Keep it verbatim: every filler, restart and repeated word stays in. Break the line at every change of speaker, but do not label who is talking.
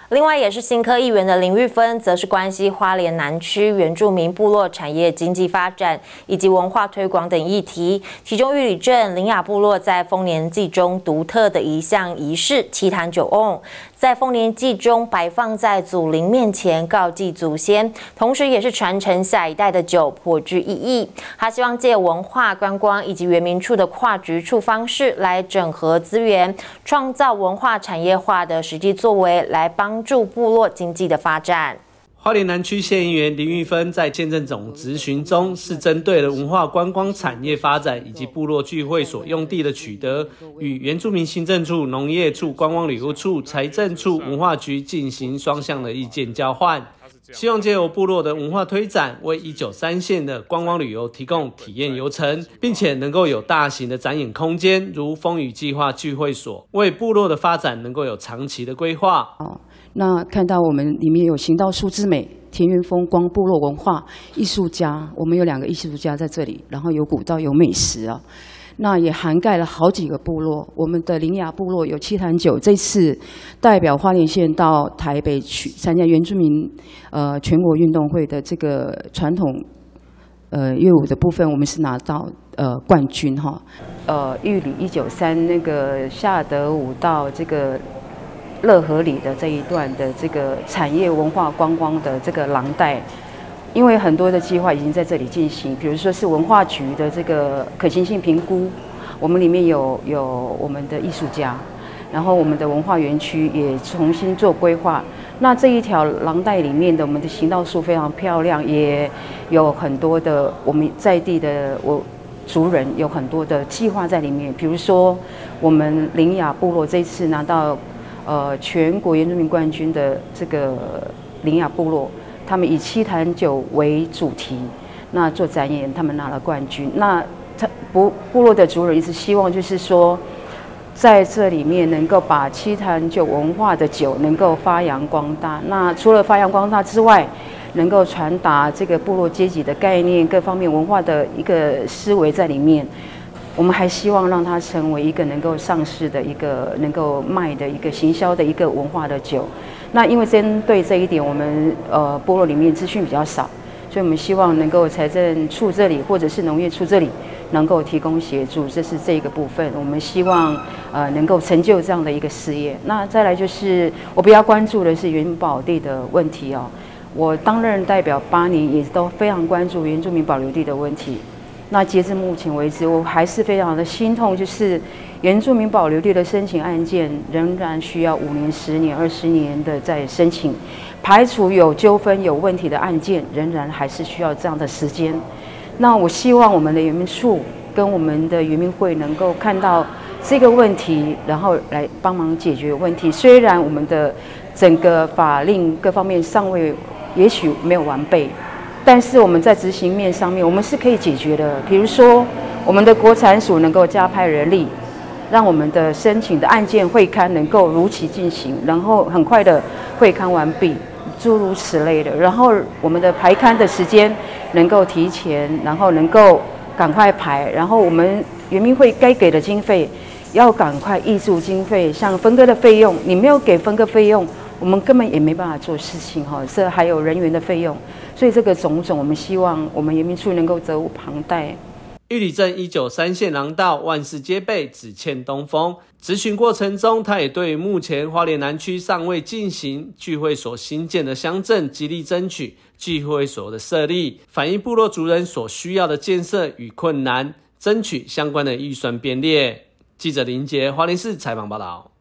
另外，也是新科议员的林玉芬，则是关系花莲南区原住民部落产业经济发展以及文化推广等议题。其中，玉里镇林雅部落在丰年祭中独特的一项仪式七坛九瓮，在丰年祭中摆放在祖灵面前告祭祖先，同时也是传承下一代的酒，颇具意义。他希望借文化、观光以及原民处的跨局处方式来整合资源，创造文化产业化的实际作为，来帮。帮助部落经济的发展。
花莲南区县议员林玉芬在县政总质询中，是针对了文化观光产业发展以及部落聚会所用地的取得，与原住民行政处、农业处、观光旅游处、财政处、文化局进行双向的意见交换。希望借由部落的文化推展，为一九三县的观光旅游提供体验游程，并且能够有大型的展演空间，如风雨计划聚会所，为部落的发展能够有长期的规划。
哦，那看到我们里面有行道树之美、田园风光、部落文化艺术家，我们有两个艺术家在这里，然后有古道有美食啊。那也涵盖了好几个部落，我们的林雅部落有七坛酒，这次代表花莲县到台北去参加原住民呃全国运动会的这个传统呃乐舞的部分，我们是拿到呃冠军哈。呃，玉里一九三那个夏德武到这个乐和里的这一段的这个产业文化观光的这个廊带。因为很多的计划已经在这里进行，比如说是文化局的这个可行性评估，我们里面有有我们的艺术家，然后我们的文化园区也重新做规划。那这一条廊带里面的我们的行道树非常漂亮，也有很多的我们在地的我族人有很多的计划在里面，比如说我们林雅部落这次拿到呃全国原住民冠军的这个林雅部落。他们以七坛酒为主题，那做展演，他们拿了冠军。那他部部落的族人一直希望，就是说，在这里面能够把七坛酒文化的酒能够发扬光大。那除了发扬光大之外，能够传达这个部落阶级的概念、各方面文化的一个思维在里面。我们还希望让它成为一个能够上市的一个、能够卖的一个行销的一个文化的酒。那因为针对这一点，我们呃部落里面资讯比较少，所以我们希望能够财政处这里或者是农业处这里能够提供协助，这是这个部分。我们希望呃能够成就这样的一个事业。那再来就是我比较关注的是原保地的问题哦。我担任代表八年，也都非常关注原住民保留地的问题。那截至目前为止，我还是非常的心痛，就是原住民保留地的申请案件仍然需要五年、十年、二十年的在申请，排除有纠纷、有问题的案件，仍然还是需要这样的时间。那我希望我们的原民处跟我们的原民会能够看到这个问题，然后来帮忙解决问题。虽然我们的整个法令各方面尚未，也许没有完备。但是我们在执行面上面，我们是可以解决的。比如说，我们的国产署能够加派人力，让我们的申请的案件会勘能够如期进行，然后很快的会勘完毕，诸如此类的。然后我们的排勘的时间能够提前，然后能够赶快排。然后我们原民会该给的经费，要赶快挹注经费，像分割的费用，你没有给分割费用，我们根本也没办法做事情哈。这还有人员的费用。所以这个种种，我们希望我们原民处能够责无旁贷。
玉里镇一九三县廊道万事皆备，只欠东风。质询过程中，他也对目前花莲南区尚未进行聚会所新建的乡镇，极力争取聚会所的设立，反映部落族人所需要的建设与困难，争取相关的预算编列。记者林杰花莲市采访报道。